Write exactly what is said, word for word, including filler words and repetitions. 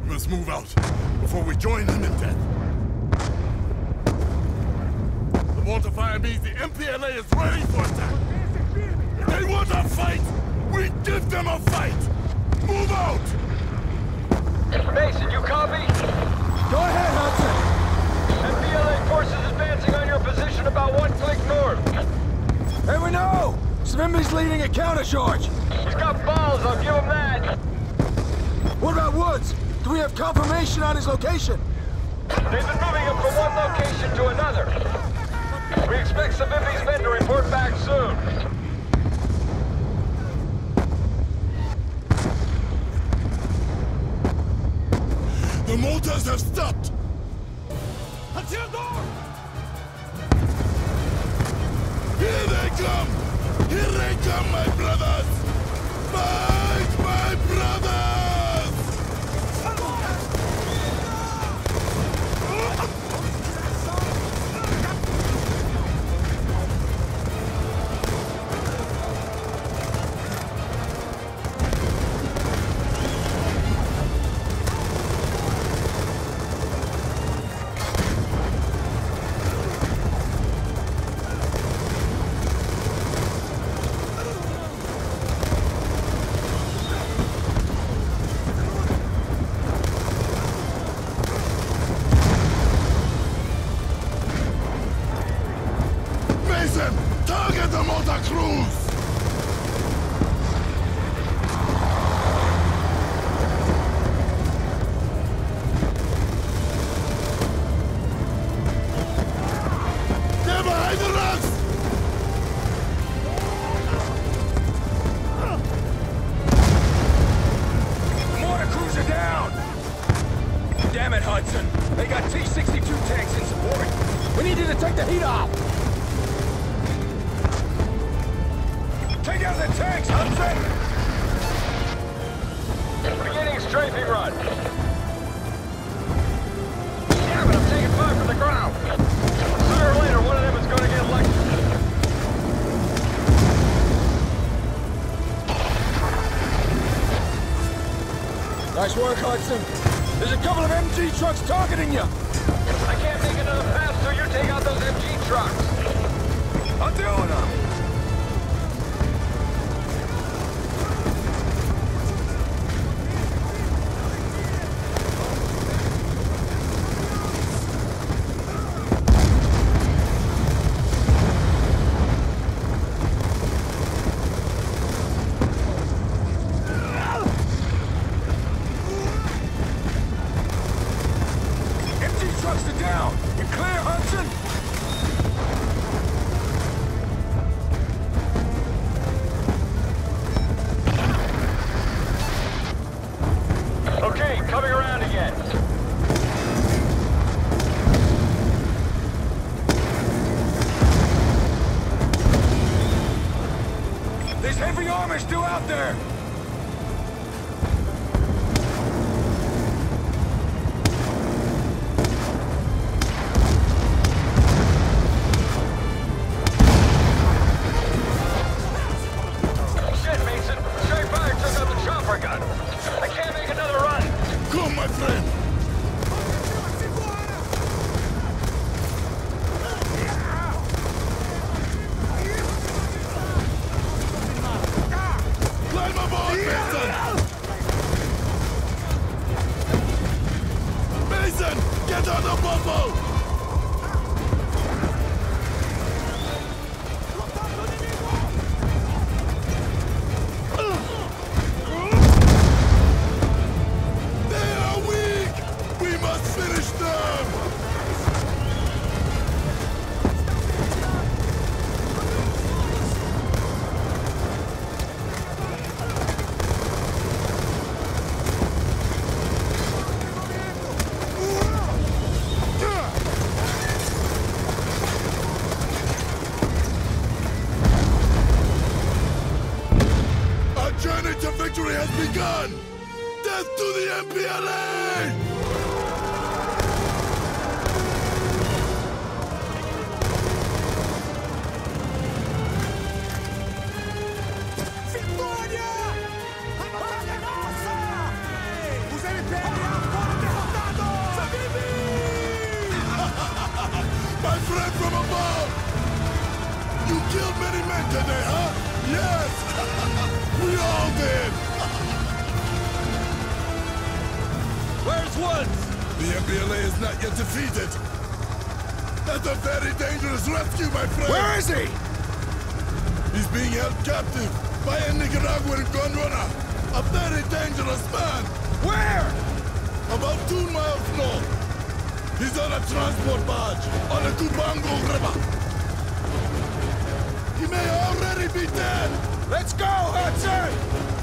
We must move out before we join them in death. The mortar fire means the M P L A is ready for attack. If they want a fight, we give them a fight! Move out! Mason, you copy? Go ahead, Hudson! M P L A forces advancing on your position about one click north. Hey, we know! Savimbi's leading a countercharge! He's got balls, I'll give him that! What about Woods? Do we have confirmation on his location? They've been moving him from one location to another. We expect Savimbi's men to report back soon. The mortars have stopped! Here they come! Here they come, my brothers! Fight, my brothers! Target the mortar crews! They're behind the rocks! The mortar crews are down! Damn it, Hudson! They got T sixty-two tanks in support! We need you to take the heat off! Take out the tanks, Hudson! Beginning strafing run. Damn it, I'm taking fire from the ground. Sooner or later, one of them is going to get elected. Nice work, Hudson. There's a couple of M G trucks targeting you. I can't make another pass till you take out those M G trucks. I'm doing them. Still out there! Shit, Mason! Straight fire took out the chopper gun! I can't make another run! Come, my friend! Climb aboard, Mason! Mason, get on the Buffel! They are weak! We must finish them! Journey to victory has begun! Death to the M P L A! Vittoria! La battaglia è nostra! Vous avez perdu un win today, huh? Yes! We all did! Where's Woods? The M P L A is not yet defeated. That's a very dangerous rescue, my friend! Where is he? He's being held captive by a Nicaraguan gun runner. A very dangerous man. Where? About two miles north. He's on a transport barge on the Cubango River. He may already be dead. Let's go, Hudson!